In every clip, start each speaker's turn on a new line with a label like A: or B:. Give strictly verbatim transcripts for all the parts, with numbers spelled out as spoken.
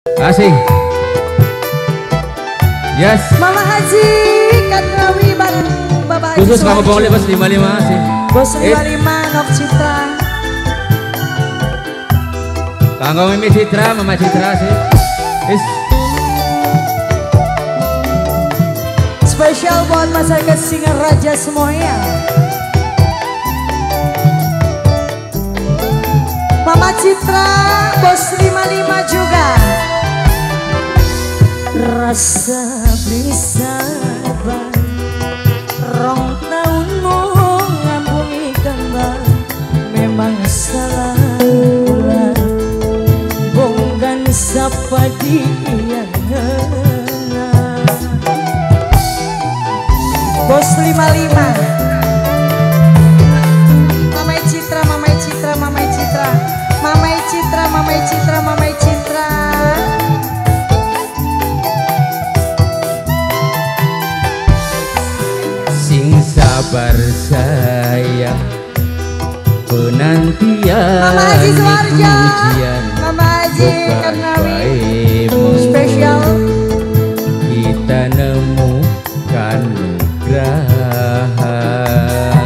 A: Asih. Yes.
B: Mama Haji Kadrawi bareng Bapak Haji
A: Khusus kamu boleh bos lima puluh lima sih.
B: Bos lima puluh lima Nok Citra.
A: Kanggo Mimi Citra, Mama Citra sih. Is.
B: Spesial buat masyarakat Singaraja semuanya. Mama Citra, bos lima puluh lima juga. Rasa bisa bang, rong tahun mau ngambungi gambar, memang salah ulah, bongkan sapa dia. Bos lima puluh lima. Mamai Citra, Mamai Citra, Mamai Citra. Mamai Citra, Mamai Citra, Mamai Citra.
A: Sing sabar sayang, penantian
B: Mama Haji Suwarjo,
A: ujian,
B: Mama Haji Karnawi. Spesial
A: kita nemukan nugrahan.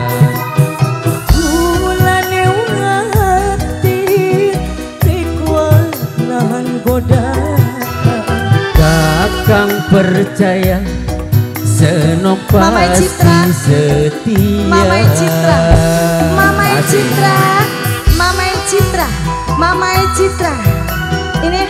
B: Mulane hati dikuat nahan godaan.
A: Kakang percaya senok
B: Mamai Citra,
A: pasti setia.
B: Mamai Citra, Mamai Citra, Mamai Citra, Mamai Citra. Ini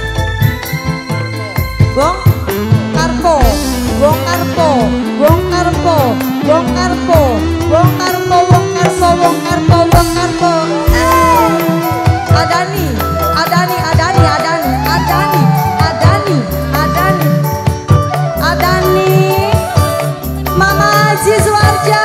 B: Bong Karpo, Bong Karpo, Bong Karpo, Bong Karpo, Bong Karpo, Bong Karpo, Bong Karpo, Bong Karpo. Eh, Adani, Adani, Adani, Adani, Adani, Adani, Adani, Adani, Mama Haji Suwarjo.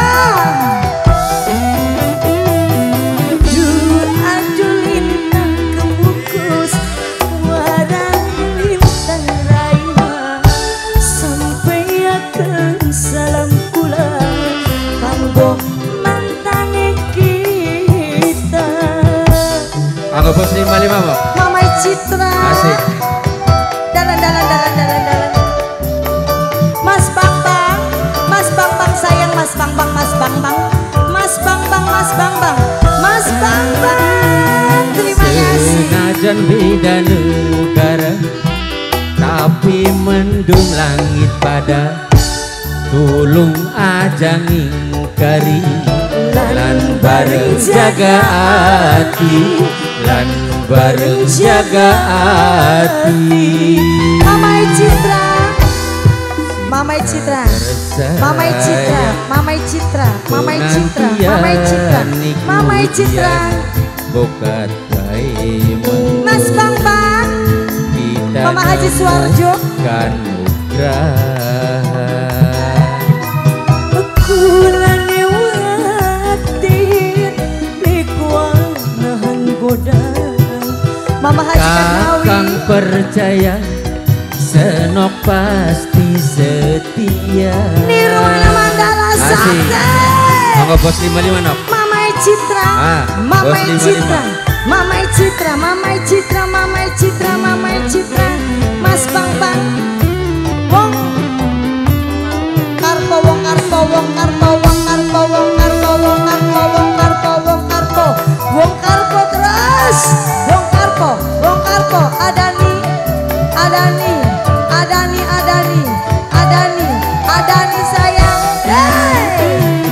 A: Anggo bos lima puluh lima Bang.
B: Mamai Citra.
A: Asik.
B: Dalan dalan dalan dalan dalan. Mas Bambang, Mas Bambang sayang Mas Bambang, Mas Bambang, Mas Bambang, Mas Bambang, Mas Bambang. Terima kasih.
A: Senajan beda negara, tapi mendung langit pada. Tulung aja ngingkari, lan bareng jaga hati, lan bareng jaga hati.
B: Mamai Citra, Mamai Citra, Mamai Citra, Mamai Citra, Mamai Citra, Mamai Citra, Mamai Citra.
A: Bokat baik
B: Mas Bambang, Mama Haji Suwarjo.
A: kan nugrahan.
B: Kulane hati dikuat nahan godaan. Mama Haji Karnawi.
A: Kakang percaya senok pasti setia.
B: Nirwana Mandala Sakti.
A: Mangga bos lima puluh lima Nok.
B: Mamai Citra,
A: Ah,
B: Mamai
A: bos lima puluh lima.
B: Citra, Mamai Citra, Mamai Citra, Mamai Citra, Mamai Citra, Mas Bambang, Wong Karpo, Wong Karpo, Wong Karpo, Wong Karpo, Wong Karpo, Wong Karpo, Wong Karpo, Wong Karpo, Wong Karpo terus, Wong Karpo, Wong Karpo, Adani, Adani, Adani, Adani, Adani, Adani sayang, hey.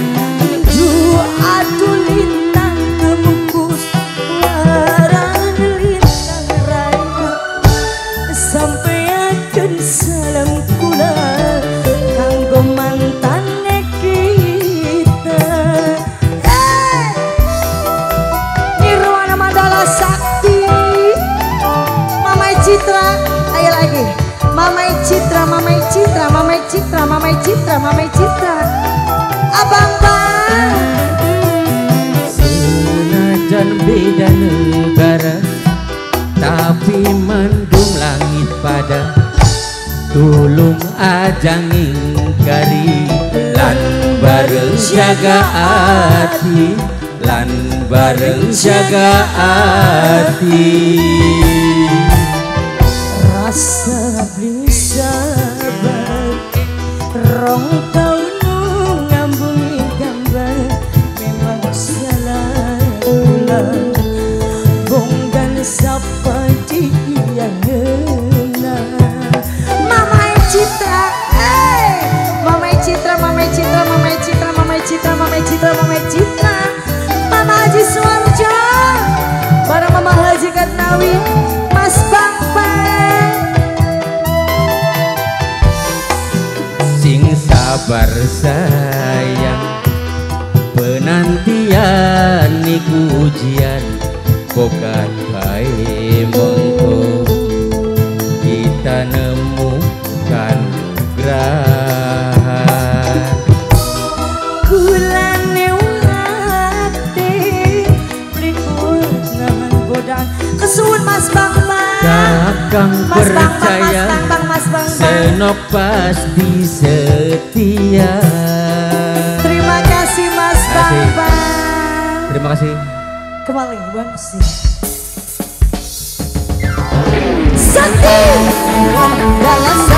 B: Aduh lintang kemukus, warang lintang raya, sampai akan salam kula kanggo mantane kita. Eh, Nirwana Mandala Sakti, Mamai Citra, ayo lagi, Mamai Citra, Mamai Citra, Mamai Citra, Mamai Citra, Mamai Citra, Abang Bang.
A: Senajan beda negara, tapi mendung langit pada. Tulung aja ngingkari, lan bareng jaga hati, lan bareng jaga hati.
B: beli sabar rong taun ngambungi gambar memang salah ulang bonggan sapa dia ngena Mama Citra eh Mama Citra Mama Citra Mama Citra Mama Citra Mama Citra Mama Citra Mama Haji Suarjo bareng Mama Haji Katnawi Mas Bangpeng
A: sing sabar sayang penantian niku ujian bokan bae mongko kita nemukan gerahan
B: kulane ulate pripun nahan godaan kesuwun Mas Bangpeng
A: kakang
B: Mas Bangpeng
A: percaya
B: Mas Bangpeng Mas Bangpeng
A: senok pasti setia.
B: Terima kasih Mas Bangpeng.
A: Terima kasih.
B: Kembali Bang sih. Sakti dalam